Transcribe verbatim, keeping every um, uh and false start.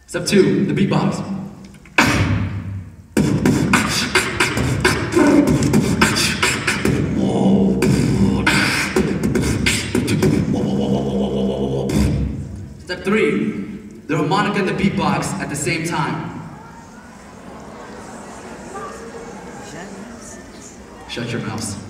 Step two, the beatbox. Step three, the harmonica and the beatbox at the same time. Shut your mouth.